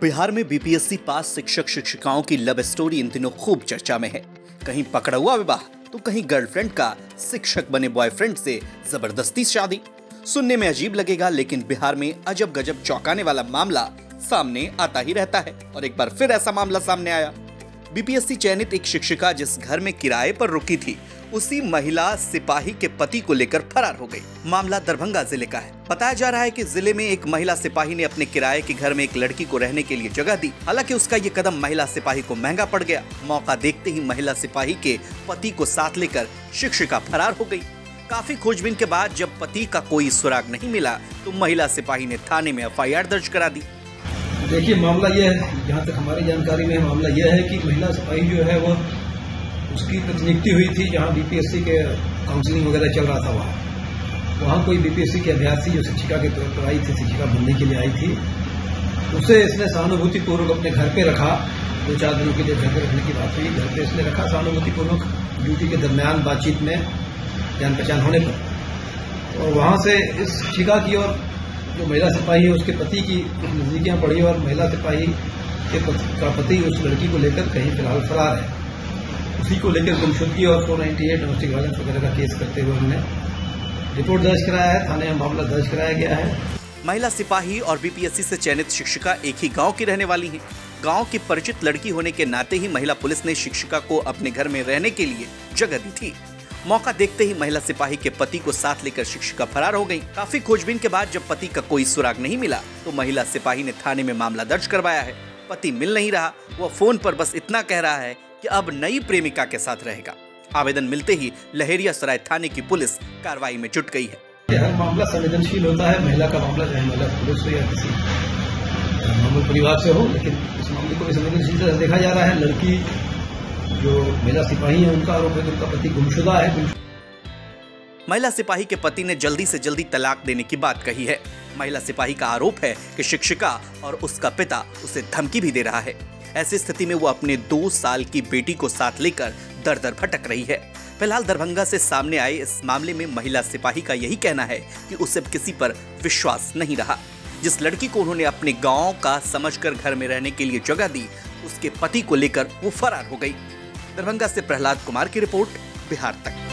बिहार में बीपीएससी पास शिक्षक शिक्षिकाओं की लव स्टोरी इन दिनों खूब चर्चा में है। कहीं पकड़ा हुआ विवाह तो कहीं गर्लफ्रेंड का शिक्षक बने बॉयफ्रेंड से जबरदस्ती शादी। सुनने में अजीब लगेगा, लेकिन बिहार में अजब गजब चौंकाने वाला मामला सामने आता ही रहता है। और एक बार फिर ऐसा मामला सामने आया। बीपीएससी चयनित एक शिक्षिका जिस घर में किराए पर रुकी थी, उसी महिला सिपाही के पति को लेकर फरार हो गई। मामला दरभंगा जिले का है। बताया जा रहा है कि जिले में एक महिला सिपाही ने अपने किराए के घर में एक लड़की को रहने के लिए जगह दी। हालांकि उसका ये कदम महिला सिपाही को महंगा पड़ गया। मौका देखते ही महिला सिपाही के पति को साथ लेकर शिक्षिका फरार हो गई। काफी खोजबीन के बाद जब पति का कोई सुराग नहीं मिला तो महिला सिपाही ने थाने में एफआईआर दर्ज करा दी। देखिए, मामला यह है, जहाँ तक हमारी जानकारी में मामला यह है कि महिला सिपाही जो है वो उसकी नियुक्ति हुई थी जहाँ बीपीएससी के काउंसलिंग वगैरह चल रहा था। वहाँ कोई बीपीएससी के अभ्यर्थी जो शिक्षिका के तौर पर आई थी, शिक्षिका बनने के लिए आई थी, उसे इसने सहानुभूतिपूर्वक अपने घर पे रखा। 2-4 दिनों के लिए घर पे रखने की बात हुई, घर पे इसने रखा सहानुभूतिपूर्वक ड्यूटी के दरमियान बातचीत में जान पहचान होने पर। और वहाँ से इस शिक्षिका की और जो महिला सिपाही है उसके पति की कुछ नजदीकियाँ पड़ी और महिला सिपाही के पति उस लड़की को लेकर कहीं फिलहाल फरार है। उसी को लेकर गुमशुदगी और 498 डोमेस्टिक वायलेंस वगैरह का केस करते हुए हमने रिपोर्ट दर्ज कराया है। थाने में मामला दर्ज कराया गया है। महिला सिपाही और बीपीएससी से चयनित शिक्षिका एक ही गांव की रहने वाली हैं। गांव की परिचित लड़की होने के नाते ही महिला पुलिस ने शिक्षिका को अपने घर में रहने के लिए जगह दी थी। मौका देखते ही महिला सिपाही के पति को साथ लेकर शिक्षिका फरार हो गई। काफी खोजबीन के बाद जब पति का कोई सुराग नहीं मिला तो महिला सिपाही ने थाने में मामला दर्ज करवाया है। पति मिल नहीं रहा, वह फोन पर बस इतना कह रहा है कि अब नई प्रेमिका के साथ रहेगा। आवेदन मिलते ही लहेरियासराय थाने की पुलिस कार्रवाई में जुट गई है। हर मामला संवेदनशील होता है। महिला का मामला चाहे महिला पुलिस हो या किसी मामूल परिवार से हो, लेकिन इस मामले को भी संवेदनशीलता से देखा जा रहा है। लड़की जो महिला सिपाही है उनका आरोप है कि उनका पति गुमशुदा है। महिला सिपाही के पति ने जल्दी से जल्दी तलाक देने की बात कही है। महिला सिपाही का आरोप है कि शिक्षिका और उसका पिता उसे धमकी भी दे रहा है। ऐसी स्थिति में वो अपने 2 साल की बेटी को साथ लेकर दर दर भटक रही है। फिलहाल दरभंगा से सामने आए इस मामले में महिला सिपाही का यही कहना है कि उसे किसी पर विश्वास नहीं रहा। जिस लड़की को उन्होंने अपने गांव का समझकर घर में रहने के लिए जगह दी, उसके पति को लेकर वो फरार हो गई। दरभंगा से प्रहलाद कुमार की रिपोर्ट, बिहार तक।